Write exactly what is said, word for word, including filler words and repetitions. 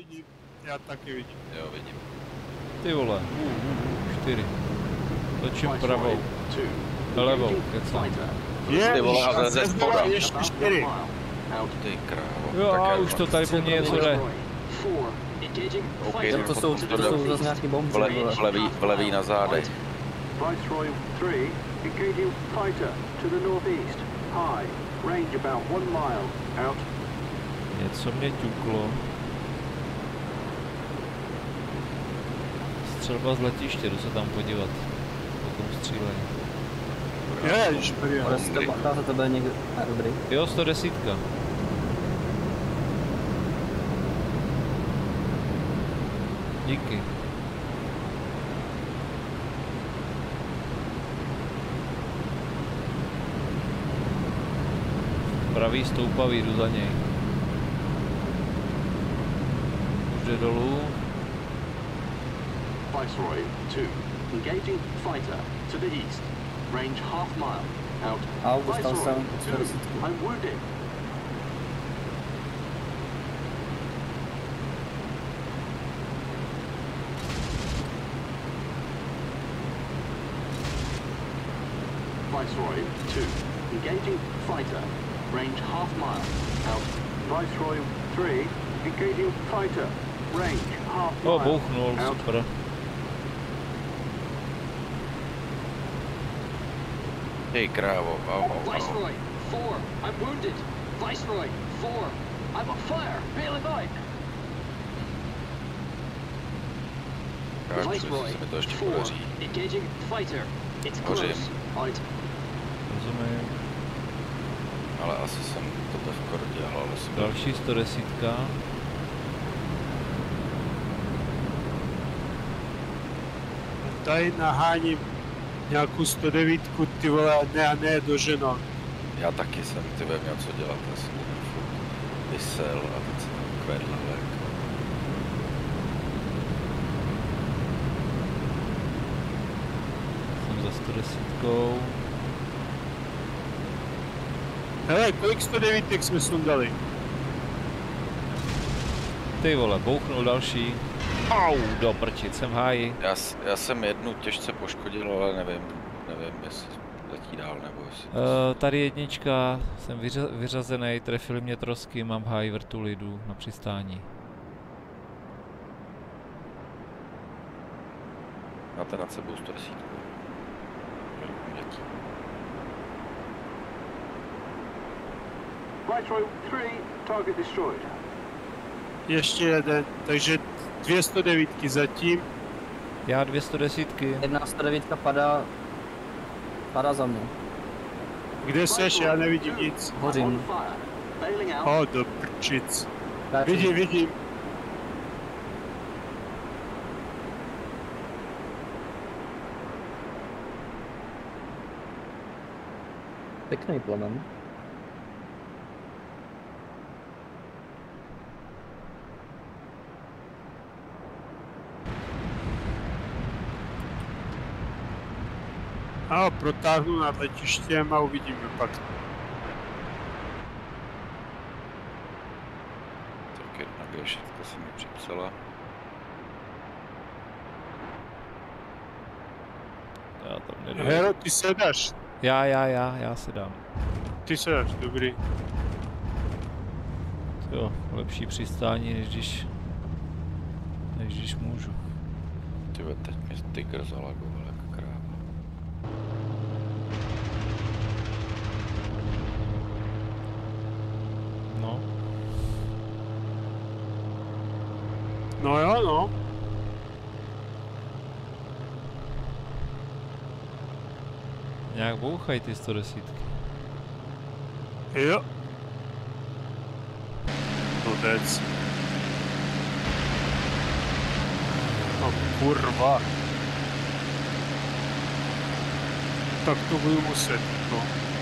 vidím. Já taky vidím. Jo, vidím. Ty vole, čtyři. Točím pravou. Levou, kecám. Je, Ty vole, a ze spoda. ještě čtyři. Ty krávo. Jo, Tak a já- už to tady po mně něco jde. OK, Jo, to jsou, to jsou zase nějaký bomby. Vle, vole. vlevý, vlevý na zádech. Viceroy three, engaging fighter to the northeast. High, range about one mile. Out. Něco mě ťuklo. Střelba z letiště, jdu se tam podívat. Potom střílení. Ježišmarja. Ale jestli to pachá za tebe někde. A dobrý. Jo, sto deset. Díky. Pravý stoupavý, jdu za něj. Už jde dolů. Viceroy two, engaging fighter to the east. Range half mile. Out. Au, dostal Viceroy jsem two, sto deset. I'm wounded. Viceroy two, engaging fighter. Range half mile. Out. Viceroy three, engaging fighter. Range half mile. O, bouchnul, Out. super. Ty krávo, au, au, au. Viceroy four, I'm wounded. Viceroy four, I'm on fire. Bail him out. Káču, jestli Viceroy se mi to ještě four, podaří. engaging fighter. It's Hořím. close. Out. Rozumím. Ale asi jsem to v kor dělal, ale jsem... Další sto deset. Tady naháním nějakou sto devět, ty vole, ne a ne do ženo. Já taky jsem, ty ve měl co dělat, já jsem tady furt vysel a teď jsem kvedl, ale... Jsem za sto deset. Hele, kolik sto devět jsme sundali? Ty vole, bouchnul další. Au, do prčic, jsem v háji. Já, s- já jsem jednu těžce poškodil, ale nevím, nevím, jestli letí dál, nebo jestli... Uh, tady jednička, jsem vyřa vyřazený, trefili mě trosky, mám v háji vrtuli, jdu na přistání. Máte nad sebou sto deset. Letí. Viceroy three, target destroyed. Ještě jeden, takže dvě sto devět zatím. Já dvě sto deset. Jedna sto devět padá. Padá za mnou. Kde seš? Já nevidím nic. Hořím. On fire. Bailing out. O, do prčic. Kráčím. Vidím, vidím. Pěkný plamen. A protáhnu nad letištěm a uvidíme pak. Tak jedna G šest se mi připsala. Já tam nedu. Hero, ty se dáš. Já, já, já, já se dám. Ty se dáš, dobrý. Jo, lepší přistání, než když, než když můžu. Ty ve, teď mě Tiger zalagoval jako kráva. No, No jo, no. nějak bouchají ty sto deset. Jo. Blbec. No kurva. Tak to budu muset, no.